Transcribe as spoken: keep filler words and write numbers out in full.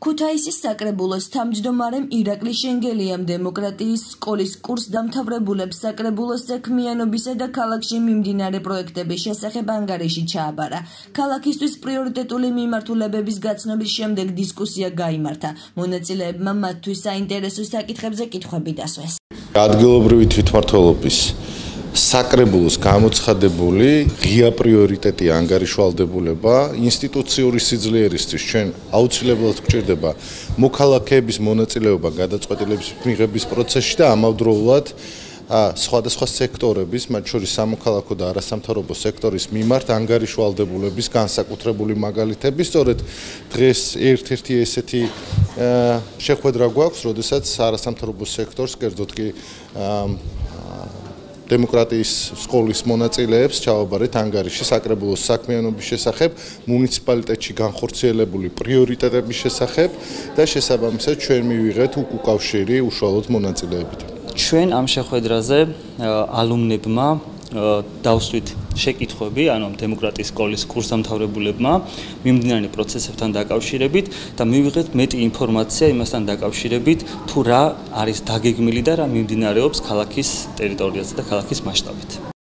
ქუთაისის საკრებულოს თავმჯდომარემ ირაკლი შენგელიამ დემოკრატიის სკოლის კურსდამთავრებულებს საკრებულოს საქმიანობისა და ქალაქში მიმდინარე პროექტების შესახებ ანგარიში ჩააბარა. ქალაქისთვის პრიორიტეტული მიმართულებების გაცნობის შემდეგ დისკუსია გაიმართა. მონაწილეებმა მათთვის საინტერესო საკითხებზე კითხვები დასვეს. ადგილობრივი თვითმმართველობის საკრებულოს გამოცხადებული ღია პრიორიტეტი ანგარიშვალდებულება ინსტიტუციური სიძლიერისთვის ჩვენ აუცილებლად გვჭირდება მოქალაქეების მონაწილეობა გადაწყვეტილების მიღების პროცესში და ამავდროულად სხვადასხვა სექტორების, მათ შორის სამოქალაქო და არასამთავრობო სექტორის მიმართ ანგარიშვალდებულების განსაკუთრებული მაგალითები. სწორედ დღეს ერთ-ერთი ესეთი შეხვედრა გვაქვს, როდესაც არასამთავრობო სექტორს, კერძოდ კი დემოკრატიის სკოლის მონაწილეებს ჩააბარეთ ანგარიში საკრებულოს საქმიანობის შესახებ, მუნიციპალიტეტში განხორციელებული პრიორიტეტების შესახებ და შესაბამისად ჩვენ მივიღეთ უკავშირი უშუალოდ მონაწილეებით. ჩვენ ამ შეხვედრაზე ალუმნებმა დავსვით შეკითხვები, ანუ დემოკრატიის სკოლის კურსდამთავრებულებმა მიმდინარე პროცესებთან დაკავშირებით და მივიღეთ მეტი ინფორმაცია იმასთან დაკავშირებით, თუ რა არის დაგეგმილი და რა მიმდინარეობს ქალაქის ტერიტორიაზე და ქალაქის მასშტაბით.